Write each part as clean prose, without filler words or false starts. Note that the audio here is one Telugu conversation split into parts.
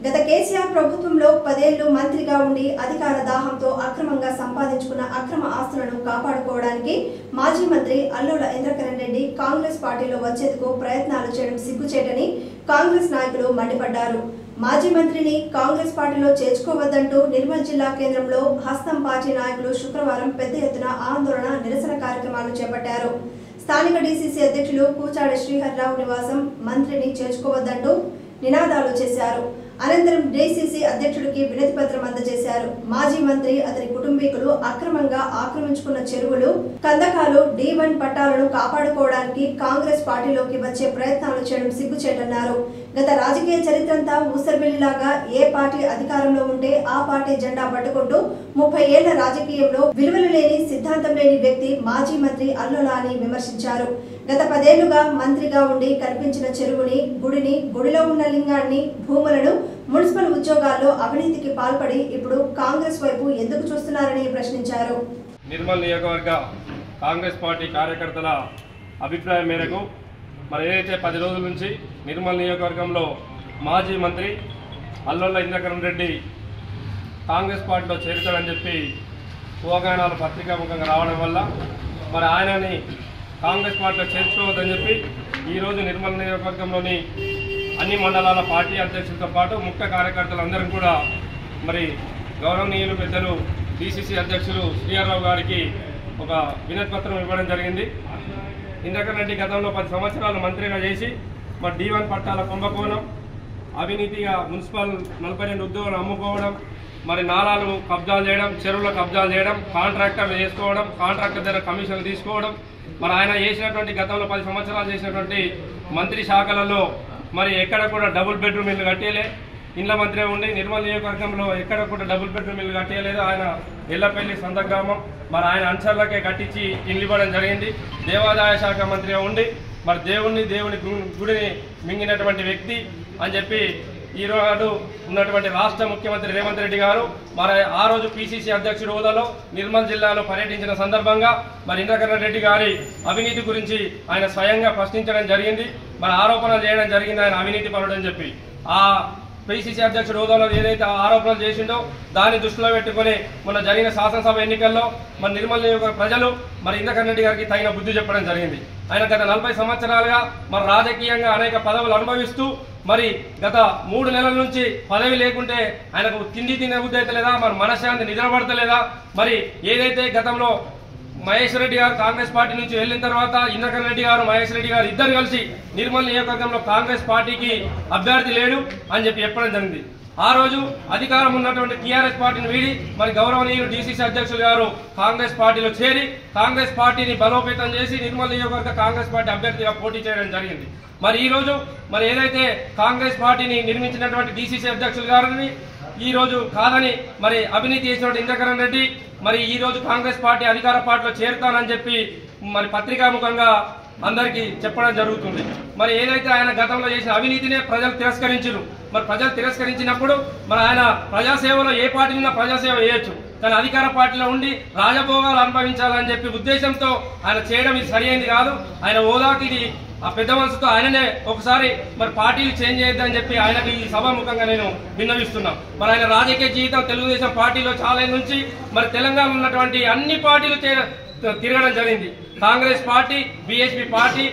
గత కేసీఆర్ ప్రభుత్వంలో 10 ఏళ్లు మంత్రిగా ఉండి అధికార దాహంతో అక్రమంగా సంపాదించుకున్న అక్రమ ఆస్తులను కాపాడుకోవడానికి మాజీ మంత్రి అల్లోల ఇంద్రకరణ్ రెడ్డి కాంగ్రెస్ పార్టీలో వచ్చేందుకు ప్రయత్నాలు చేయడం సిగ్గుచేటని కాంగ్రెస్ నాయకులు మండిపడ్డారు. మాజీ మంత్రిని కాంగ్రెస్ పార్టీలో చేర్చుకోవద్దంటూ నిర్మల్ జిల్లా కేంద్రంలో హస్తం పార్టీ నాయకులు శుక్రవారం పెద్ద ఎత్తున ఆందోళన నిరసన కార్యక్రమాలు చేపట్టారు. స్థానిక డీసీసీ అధ్యక్షులు కూచాడి శ్రీహర్రావు నివాసం మంత్రిని చేర్చుకోవద్దంటూ నినాదాలు చేశారు. అనంతరం డీసీసీ అధ్యక్షుడికి వినతి పత్రం అందజేశారు. మాజీ మంత్రి అతని కుటుంబీకులు అక్రమంగా ఆక్రమించుకున్న చెరువులు, కందకాలు, D1 పట్టాలను కాపాడుకోవడానికి కాంగ్రెస్ పార్టీలోకి వచ్చే ప్రయత్నాలు చేయడం సిగ్గుచేటన్నారు. గత రాజకీయ చరిత్రంతా ఊసరవెల్లిలాగా ఏ పార్టీ అధికారంలో ఉంటే ఆ పార్టీ జెండా పట్టుకుంటూ 30 ఏళ్ల రాజకీయంలో విలువలు లేని, సిద్ధాంతం లేని వ్యక్తి మాజీ మంత్రి అల్లోల అని విమర్శించారు. గత 10 ఏళ్లుగా మంత్రిగా ఉండి కనిపించిన చెరువుని, గుడిని, గుడిలో ఉన్న లింగాన్ని, భూములను మున్సిపల్ ఉద్యోగాల్లో అవినీతికి పాల్పడి ఇప్పుడు కాంగ్రెస్ వైపు ఎందుకు చూస్తున్నారని ప్రశ్నించారు. నిర్మల్ నియోజకవర్గ కాంగ్రెస్ పార్టీ కార్యకర్తల అభిప్రాయం మేరకు మరి ఏదైతే 10 రోజుల నుంచి నిర్మల్ నియోజకవర్గంలో మాజీ మంత్రి అల్లోల ఇంద్రకరణ్ రెడ్డి కాంగ్రెస్ పార్టీలో చేరుతాడని చెప్పి ఊహాగానాలు పత్రికాముఖంగా రావడం వల్ల మరి ఆయనని కాంగ్రెస్ పార్టీలో చేర్చుకోవద్దని చెప్పి ఈరోజు నిర్మల్ నియోజకవర్గంలోని అన్ని మండలాల పార్టీ అధ్యక్షులతో పాటు ముఖ్య కార్యకర్తలందరం కూడా మరి గౌరవనీయులు పెద్దలు డీసీసీ అధ్యక్షులు శ్రీహర్రావు గారికి ఒక వినతి పత్రం ఇవ్వడం జరిగింది. ఇంద్రకరణ్ రెడ్డి గతంలో 10 సంవత్సరాలు మంత్రిగా చేసి మరి D1 పట్టాల కుంభకోణం, అవినీతిగా మున్సిపల్ 42 ఉద్యోగాలు అమ్ముకోవడం, మరి నాలాలు కబ్జాలు చేయడం, చెరువుల కబ్జాలు చేయడం, కాంట్రాక్టర్లు చేసుకోవడం, కాంట్రాక్టర్ దగ్గర కమిషన్లు తీసుకోవడం, మరి ఆయన చేసినటువంటి గతంలో 10 సంవత్సరాలు చేసినటువంటి మంత్రి శాఖలలో మరి ఎక్కడ కూడా డబుల్ బెడ్రూమ్ ఇల్లు కట్టేయలే. ఇండ్ల మంత్రి ఉండి నిర్మల్ నియోజకవర్గంలో ఎక్కడ కూడా డబుల్ బెడ్రూమ్ ఇల్లు కట్టేయలేదు. ఆయన ఎల్లపల్లి సొంత గ్రామం, మరి ఆయన అంచర్లకే కట్టించి ఇల్లు ఇవ్వడం జరిగింది. దేవాదాయ శాఖ మంత్రిగా ఉండి మరి దేవుని గుడిని మింగినటువంటి వ్యక్తి అని చెప్పి ఈరోజు ఉన్నటువంటి రాష్ట్ర ముఖ్యమంత్రి రేవంత్ రెడ్డి గారు మరి ఆ రోజు PCC అధ్యక్షుడి హోదాలో నిర్మల్ జిల్లాలో పర్యటించిన సందర్భంగా మరి ఇంద్రకరణ్ రెడ్డి గారి అవినీతి గురించి ఆయన స్వయంగా ప్రశ్నించడం జరిగింది. మరి ఆరోపణలు చేయడం జరిగింది ఆయన అవినీతి పరుడని చెప్పి. ఆ PCC అధ్యక్షుడు హోదాలో ఏదైతే ఆరోపణలు చేసిండో దాన్ని దృష్టిలో పెట్టుకుని మొన్న జరిగిన శాసనసభ ఎన్నికల్లో మరి నిర్మల్ నియోజకవర్గ ప్రజలు మరి ఇంద్రకరణ్ రెడ్డి గారికి తగిన బుద్ధి చెప్పడం జరిగింది. ఆయన గత 40 సంవత్సరాలుగా మరి రాజకీయంగా అనేక పదవులు అనుభవిస్తూ మరి గత 3 నెలల నుంచి పదవి లేకుంటే ఆయనకు తినే బుద్ధి అయితే లేదా, మరి మనశ్శాంతి నిద్రపడతలేదా? మరి ఏదైతే గతంలో మహేష్ రెడ్డి గారు కాంగ్రెస్ పార్టీ నుంచి వెళ్ళిన తర్వాత ఇంద్రకరణ్ రెడ్డి గారు, మహేష్ రెడ్డి గారు ఇద్దరు కలిసి నిర్మల్ నియోజకవర్గంలో కాంగ్రెస్ పార్టీకి అభ్యర్థి లేడు అని చెప్పి చెప్పడం జరిగింది. ఆ రోజు అధికారం ఉన్నటువంటి TRS పార్టీని వీడి మరి గౌరవనీయులు DCC అధ్యక్షులు గారు కాంగ్రెస్ పార్టీలో చేరి కాంగ్రెస్ పార్టీని బలోపేతం చేసి నిర్మల్ నియోజకవర్గ కాంగ్రెస్ పార్టీ అభ్యర్థిగా పోటీ చేయడం జరిగింది. మరి ఈ రోజు మరి ఏదైతే కాంగ్రెస్ పార్టీని నిర్మించినటువంటి DCC అధ్యక్షులు గారిని ఈ రోజు కాదని మరి అవినీతి చేసినటువంటి ఇంద్రకరణ్ రెడ్డి మరి ఈ రోజు కాంగ్రెస్ పార్టీ అధికార పార్టీలో చేరుతానని చెప్పి మరి పత్రికాముఖంగా అందరికీ చెప్పడం జరుగుతుంది. మరి ఏదైతే ఆయన గతంలో చేసిన అవినీతినే ప్రజలు తిరస్కరించారు. మరి ప్రజలు తిరస్కరించినప్పుడు మరి ఆయన ప్రజాసేవలో ఏ పార్టీలో ప్రజాసేవ చేయొచ్చు, కానీ అధికార పార్టీలో ఉండి రాజభోగాలు అనుభవించాలని చెప్పి ఉద్దేశంతో ఆయన చేయడం ఇది సరైనది కాదు. ఆయన హోదాకి ఇది ఆ పెద్ద మనసుతో ఆయననే ఒకసారి మరి పార్టీలు చేంజ్ చేయొద్దని చెప్పి ఆయనకి ఈ సభాముఖంగా నేను విన్నవిస్తున్నాం. మరి ఆయన రాజకీయ జీవితం తెలుగుదేశం పార్టీలో చాలా నుంచి మరి తెలంగాణలో ఉన్నటువంటి అన్ని పార్టీలు తిరగడం జరిగింది. Congress party, BSP party,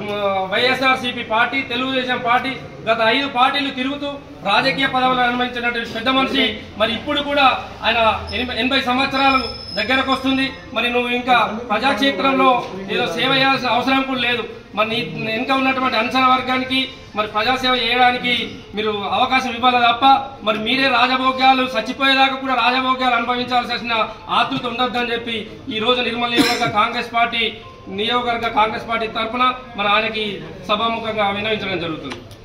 YSRCP party, Telugu Desam party, గత 5 పార్టీలు తిరుగుతూ రాజకీయ పదవులు అనుభవించినటువంటి పెద్ద మనిషి మరి ఇప్పుడు కూడా ఆయన 80 సంవత్సరాలు దగ్గరకు వస్తుంది. మరి నువ్వు ఇంకా ప్రజాక్షేత్రంలో ఏదో సేవ చేయాల్సిన అవసరం కూడా లేదు. మరి నీ వెనుక ఉన్నటువంటి అంచనా వర్గానికి మరి ప్రజాసేవ చేయడానికి మీరు అవకాశం ఇవ్వాలి తప్ప మరి మీరే రాజభోగ్యాలు చచ్చిపోయేదాకా కూడా రాజభోగ్యాలు అనుభవించాల్సిన ఆతృత ఉండొద్దని చెప్పి ఈ రోజు నిర్మల్ నియోజకవర్గ కాంగ్రెస్ పార్టీ తరఫున మరి ఆయనకి సభాముఖంగా విన్నవించడం జరుగుతుంది.